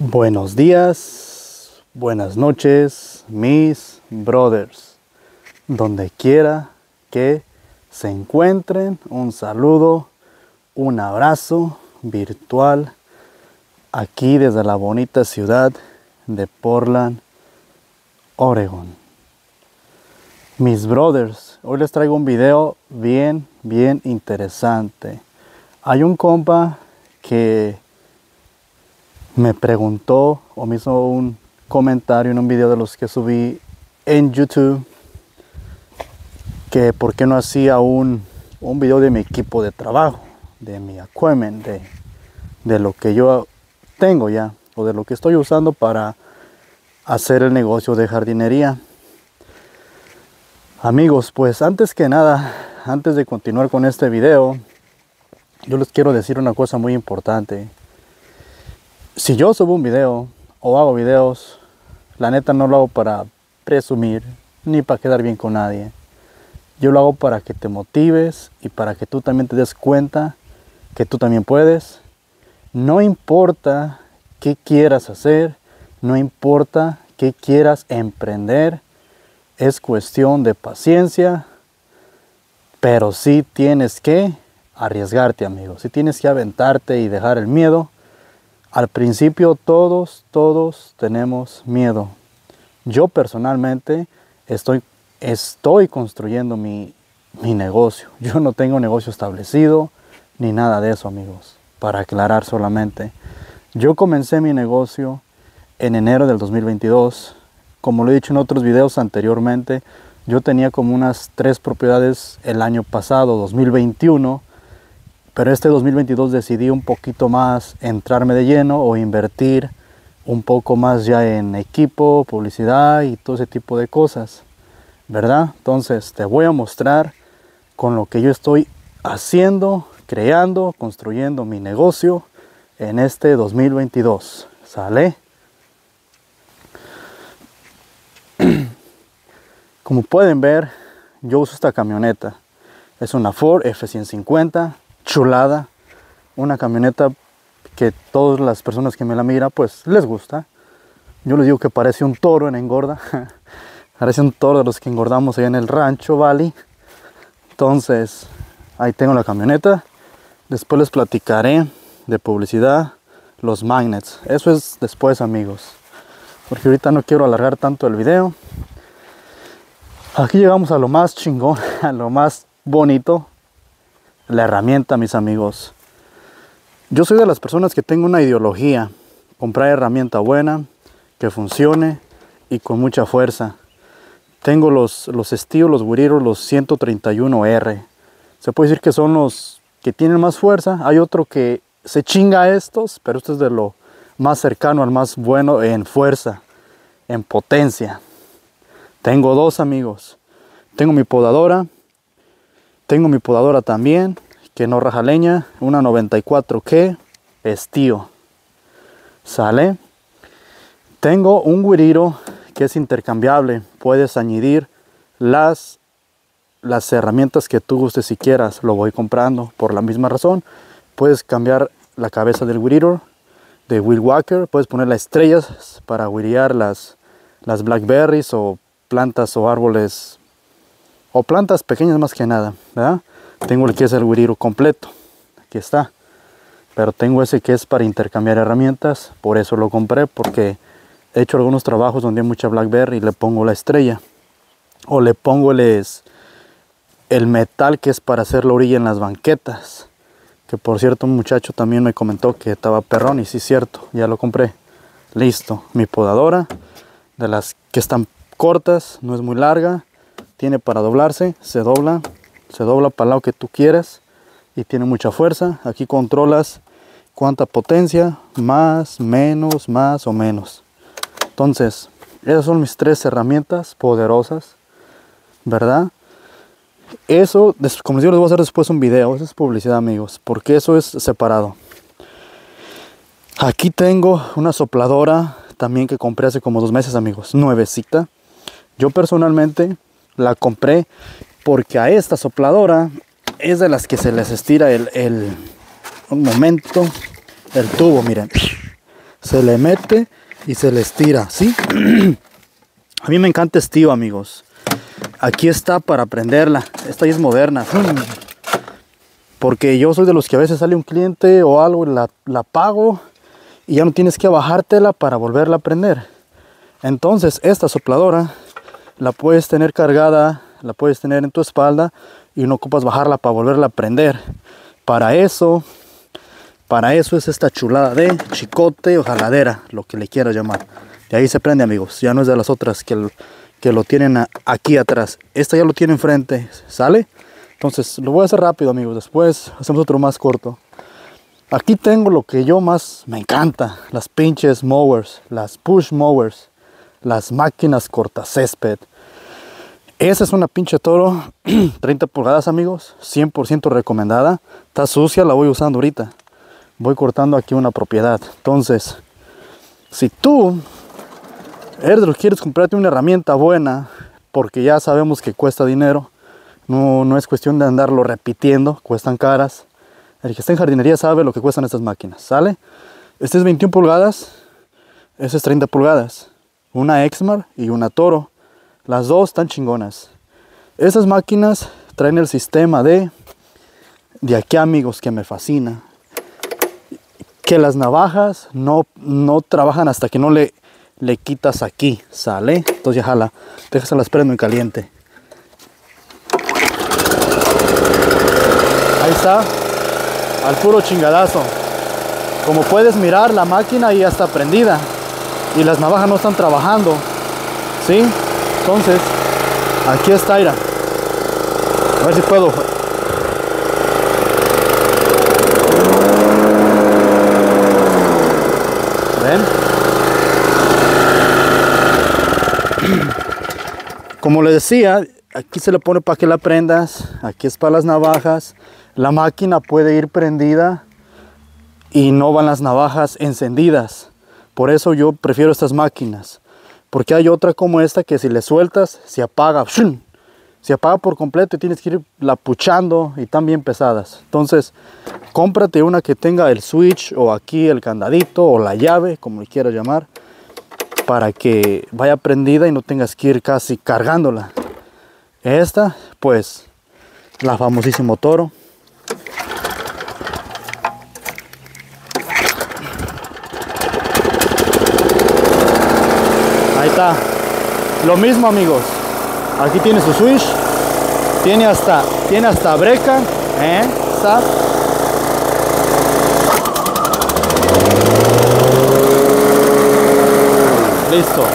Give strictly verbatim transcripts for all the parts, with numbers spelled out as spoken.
Buenos días, buenas noches, mis brothers. Donde quiera que se encuentren, un saludo, un abrazo virtual aquí desde la bonita ciudad de Portland, Oregon. Mis brothers, hoy les traigo un video bien, bien interesante. Hay un compa que me preguntó o me hizo un comentario en un video de los que subí en YouTube que por qué no hacía un, un video de mi equipo de trabajo, de mi equipment, de, de lo que yo tengo ya o de lo que estoy usando para hacer el negocio de jardinería. Amigos, pues antes que nada, antes de continuar con este video, yo les quiero decir una cosa muy importante. Si yo subo un video o hago videos, la neta no lo hago para presumir ni para quedar bien con nadie. Yo lo hago para que te motives y para que tú también te des cuenta que tú también puedes. No importa qué quieras hacer, no importa qué quieras emprender, es cuestión de paciencia, pero sí tienes que arriesgarte, amigos. Sí tienes que aventarte y dejar el miedo. Al principio todos, todos tenemos miedo. Yo personalmente estoy, estoy construyendo mi, mi negocio. Yo no tengo negocio establecido ni nada de eso, amigos. Para aclarar solamente. Yo comencé mi negocio en enero del dos mil veintidós. Como lo he dicho en otros videos anteriormente, yo tenía como unas tres propiedades el año pasado, dos mil veintiuno. Pero este dos mil veintidós decidí un poquito más entrarme de lleno o invertir un poco más ya en equipo, publicidad y todo ese tipo de cosas, ¿verdad? Entonces te voy a mostrar con lo que yo estoy haciendo, creando, construyendo mi negocio en este dos mil veintidós. ¿Sale? Como pueden ver, yo uso esta camioneta. Es una Ford F ciento cincuenta. Chulada, una camioneta que todas las personas que me la miran pues les gusta. Yo les digo que parece un toro en engorda. Parece un toro de los que engordamos allá en el rancho Valley. Entonces ahí tengo la camioneta. Después les platicaré de publicidad, los magnets. Eso es después, amigos, porque ahorita no quiero alargar tanto el video. Aquí llegamos a lo más chingón, a lo más bonito. La herramienta, mis amigos. Yo soy de las personas que tengo una ideología: comprar herramienta buena, que funcione y con mucha fuerza. Tengo los, los Stihl, los Weed Eater, los ciento treinta y uno R. Se puede decir que son los que tienen más fuerza. Hay otro que se chinga a estos, pero este es de lo más cercano al más bueno en fuerza, en potencia. Tengo dos, amigos. Tengo mi podadora. Tengo mi podadora también, que no raja leña, una noventa y cuatro K Stihl. ¿Sale? Tengo un Weed Eater que es intercambiable. Puedes añadir las, las herramientas que tú gustes si quieras. Lo voy comprando por la misma razón. Puedes cambiar la cabeza del Weed Eater, de Weed Whacker. Puedes poner las estrellas para weedear las, las blackberries o plantas o árboles o plantas pequeñas más que nada, ¿verdad? Tengo el que es el Weed Eater completo, aquí está. Pero tengo ese que es para intercambiar herramientas, por eso lo compré, porque he hecho algunos trabajos donde hay mucha blackberry y le pongo la estrella. O le pongo el, es, el metal que es para hacer la orilla en las banquetas. Que por cierto un muchacho también me comentó que estaba perrón y sí es cierto, ya lo compré. Listo, mi podadora, de las que están cortas, no es muy larga. Tiene para doblarse, se dobla, se dobla para el lado que tú quieras y tiene mucha fuerza. Aquí controlas cuánta potencia, más, menos, más o menos. Entonces, esas son mis tres herramientas poderosas, ¿verdad? Eso, como les digo, les voy a hacer después un video. Eso es publicidad, amigos, porque eso es separado. Aquí tengo una sopladora también que compré hace como dos meses, amigos, nuevecita. Yo personalmente la compré porque a esta sopladora es de las que se les estira el, el un momento el tubo, miren, se le mete y se le estira, ¿sí? A mí me encanta Steel, amigos. Aquí está para prenderla. Esta ya es moderna. Porque yo soy de los que a veces sale un cliente o algo y la, la apago y ya no tienes que bajártela para volverla a prender. Entonces esta sopladora la puedes tener cargada, la puedes tener en tu espalda y no ocupas bajarla para volverla a prender. Para eso, para eso es esta chulada de chicote o jaladera, lo que le quieras llamar. Y ahí se prende, amigos. Ya no es de las otras que, que lo tienen a, aquí atrás. Esta ya lo tiene enfrente, ¿sale? Entonces lo voy a hacer rápido, amigos. Después hacemos otro más corto. Aquí tengo lo que yo más me encanta. Las pinches mowers, las push mowers, las máquinas cortacésped. Esa es una pinche Toro treinta pulgadas, amigos. cien por ciento recomendada. Está sucia, la voy usando ahorita. Voy cortando aquí una propiedad. Entonces, si tú eres de los que quieres comprarte una herramienta buena, porque ya sabemos que cuesta dinero, no, no es cuestión de andarlo repitiendo, cuestan caras. El que está en jardinería sabe lo que cuestan estas máquinas, ¿sale? Este es veintiuna pulgadas, este es treinta pulgadas, una Exmar y una Toro. Las dos están chingonas. Estas máquinas traen el sistema de, de aquí, amigos, que me fascina. Que las navajas no, no trabajan hasta que no le, le quitas aquí, ¿sale? Entonces ya jala, déjaselas prendo en caliente. Ahí está, al puro chingadazo. Como puedes mirar, la máquina ya está prendida y las navajas no están trabajando, ¿sí? Entonces, aquí está, mira. A ver si puedo. ¿Ven? Como les decía, aquí se le pone para que la prendas. Aquí es para las navajas. La máquina puede ir prendida y no van las navajas encendidas. Por eso yo prefiero estas máquinas. Porque hay otra como esta que si le sueltas se apaga. ¡Shum! Se apaga por completo y tienes que irla puchando y están bien pesadas. Entonces, cómprate una que tenga el switch o aquí el candadito o la llave, como le quieras llamar, para que vaya prendida y no tengas que ir casi cargándola. Esta, pues, la famosísimo Toro. Ahí está. Lo mismo, amigos. Aquí tiene su switch. Tiene hasta, tiene hasta breca. ¿Eh? ¿Está? Listo.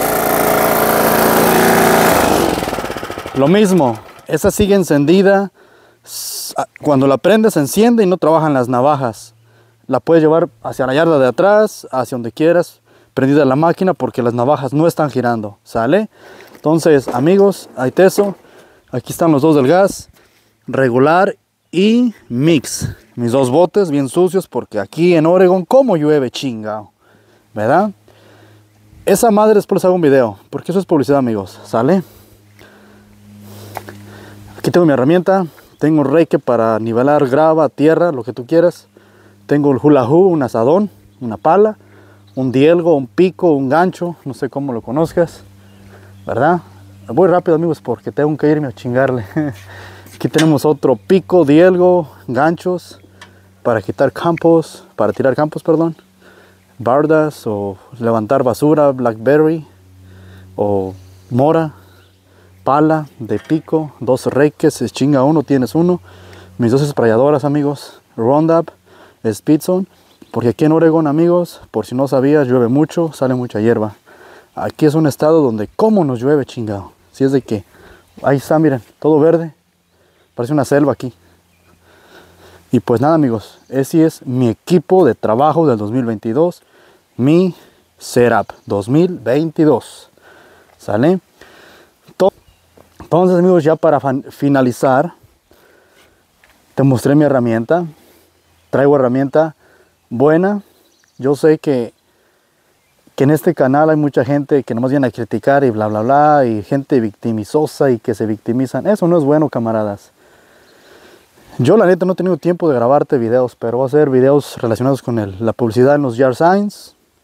Lo mismo. Esa sigue encendida. Cuando la prendes se enciende y no trabajan las navajas. La puedes llevar hacia la yarda de atrás, hacia donde quieras, prendida la máquina, porque las navajas no están girando, ¿sale? Entonces, amigos, ahí teso. Aquí están los dos del gas, regular y mix. Mis dos botes bien sucios, porque aquí en Oregon, como llueve chingao, ¿verdad? Esa madre después les hago un video, porque eso es publicidad, amigos, ¿sale? Aquí tengo mi herramienta. Tengo un rake para nivelar grava, tierra, lo que tú quieras. Tengo el hula hoop, un asadón, una pala, un dielgo, un pico, un gancho, no sé cómo lo conozcas, ¿verdad? Voy rápido, amigos, porque tengo que irme a chingarle. Aquí tenemos otro pico, dielgo, ganchos para quitar campos, para tirar campos, perdón, bardas o levantar basura, blackberry o mora. Pala de pico, dos reques, se chinga uno, tienes uno. Mis dos esprayadoras, amigos, Roundup, Speedzone, porque aquí en Oregon, amigos, por si no sabías, llueve mucho, sale mucha hierba. Aquí es un estado donde cómo nos llueve, chingado. Si es de que, ahí está, miren, todo verde, parece una selva aquí. Y pues nada, amigos, ese es mi equipo de trabajo del dos mil veintidós, mi setup dos mil veintidós, ¿sale? Entonces, amigos, ya para finalizar, te mostré mi herramienta. Traigo herramienta buena. Yo sé que, que en este canal hay mucha gente que nomás viene a criticar y bla, bla, bla, y gente victimizosa y que se victimizan. Eso no es bueno, camaradas. Yo, la neta, no he tenido tiempo de grabarte videos, pero voy a hacer videos relacionados con el, la publicidad en los yard signs,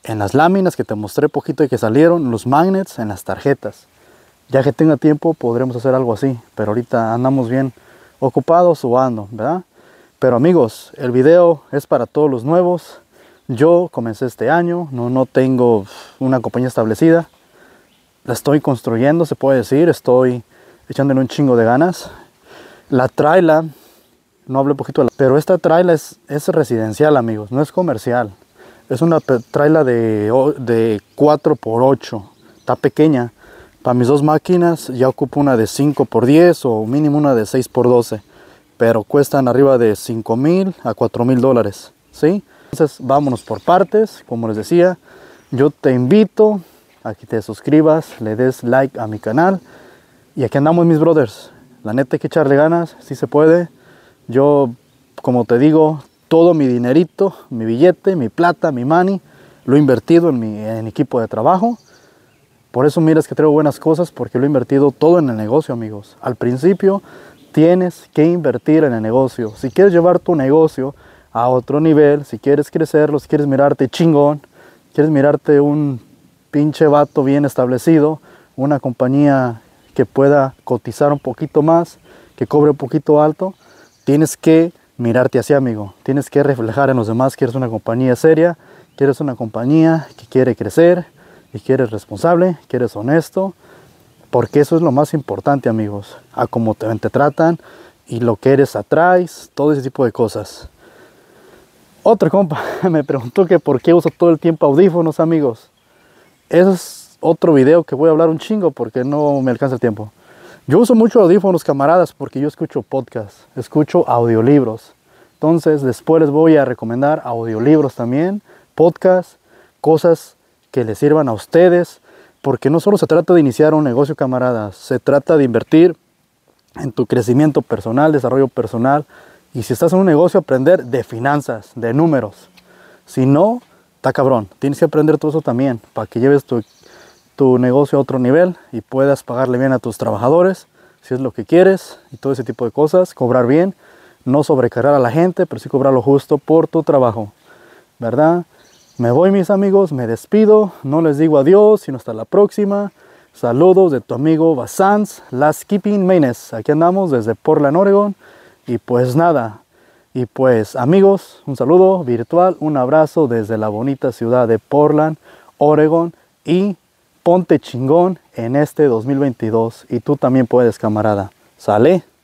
en las láminas que te mostré poquito y que salieron, los magnets, en las tarjetas. Ya que tenga tiempo podremos hacer algo así, pero ahorita andamos bien ocupados o ando, ¿verdad? Pero amigos, el video es para todos los nuevos. Yo comencé este año, no, no tengo una compañía establecida. La estoy construyendo, se puede decir, estoy echándole un chingo de ganas. La traila, no hablé poquito, de la, pero esta traila es, es residencial, amigos, no es comercial. Es una traila de, de cuatro por ocho, está pequeña. Para mis dos máquinas ya ocupo una de cinco por diez o mínimo una de seis por doce. Pero cuestan arriba de cinco mil a cuatro mil dólares, ¿sí? Entonces vámonos por partes, como les decía. Yo te invito a que te suscribas, le des like a mi canal. Y aquí andamos, mis brothers. La neta hay que echarle ganas, si se puede. Yo, como te digo, todo mi dinerito, mi billete, mi plata, mi money, lo he invertido en mi en equipo de trabajo. Por eso miras que traigo buenas cosas, porque lo he invertido todo en el negocio, amigos. Al principio tienes que invertir en el negocio. Si quieres llevar tu negocio a otro nivel, si quieres crecerlo, si quieres mirarte chingón, quieres mirarte un pinche vato bien establecido, una compañía que pueda cotizar un poquito más, que cobre un poquito alto, tienes que mirarte así, amigo. Tienes que reflejar en los demás que eres una compañía seria, que eres una compañía que quiere crecer y que eres responsable, que eres honesto, porque eso es lo más importante, amigos. A cómo te, te tratan y lo que eres atrás, todo ese tipo de cosas. Otro compa me preguntó que por qué uso todo el tiempo audífonos, amigos. Eso es otro video que voy a hablar un chingo porque no me alcanza el tiempo. Yo uso mucho audífonos, camaradas, porque yo escucho podcasts, escucho audiolibros. Entonces después les voy a recomendar audiolibros también, podcasts, cosas que les sirvan a ustedes. Porque no solo se trata de iniciar un negocio, camaradas, se trata de invertir en tu crecimiento personal, desarrollo personal. Y si estás en un negocio, aprender de finanzas, de números. Si no, está cabrón. Tienes que aprender todo eso también para que lleves tu, tu negocio a otro nivel y puedas pagarle bien a tus trabajadores, si es lo que quieres, y todo ese tipo de cosas. Cobrar bien, no sobrecargar a la gente, pero sí cobrar lo justo por tu trabajo, ¿verdad? Me voy, mis amigos, me despido, no les digo adiós, sino hasta la próxima. Saludos de tu amigo Basans, Last Keeping Maines. Aquí andamos desde Portland, Oregon. Y pues nada, y pues amigos, un saludo virtual, un abrazo desde la bonita ciudad de Portland, Oregon. Y ponte chingón en este dos mil veintidós. Y tú también puedes, camarada. ¿Sale?